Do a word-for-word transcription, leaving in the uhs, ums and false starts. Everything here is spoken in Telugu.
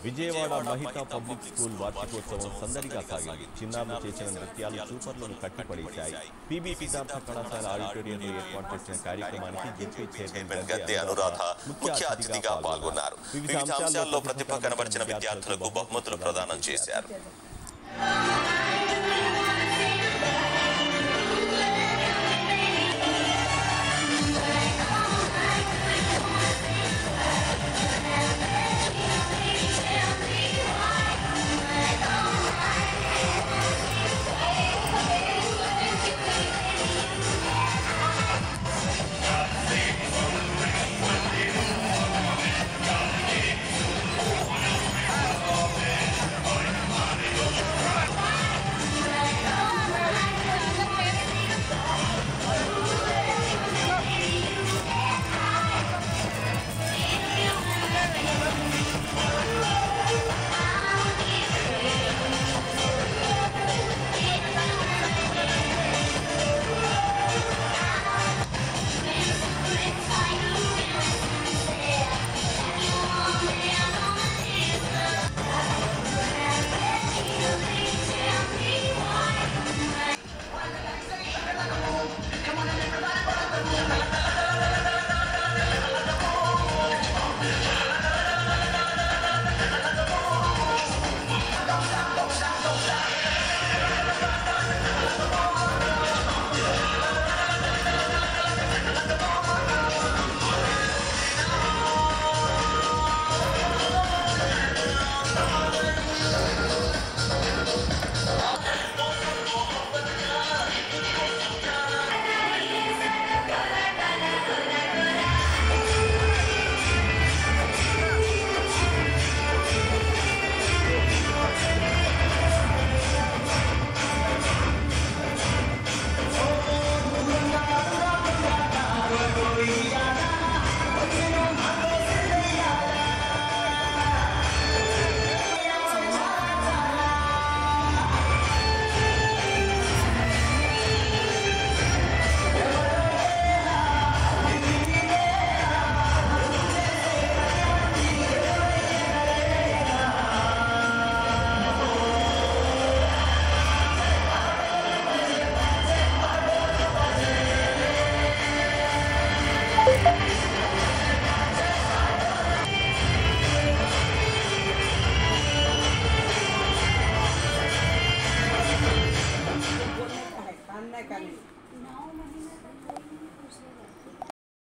విజయవాడ మహితా పబ్లిక్ స్కూల్ వార్షికోత్సవం సందడిగా సాగింది. చిన్నారులు చేసిన నృత్యాలు చూపర్లను కట్టిపడేశాయి. పీబీ సిద్ధార్థ కళాశాల ఆడిటోరియంలో ఏర్పాటు చేసిన కార్యక్రమానికి జెడ్పీ చైర్మన్ గద్దె అనురాధ ముఖ్య అతిథిగా పాల్గొన్నారు. వివిధ అంశాల్లో ప్రతిభ కనబరిచిన విద్యార్థులకు బహుమతులు ప్రదానం చేశారు.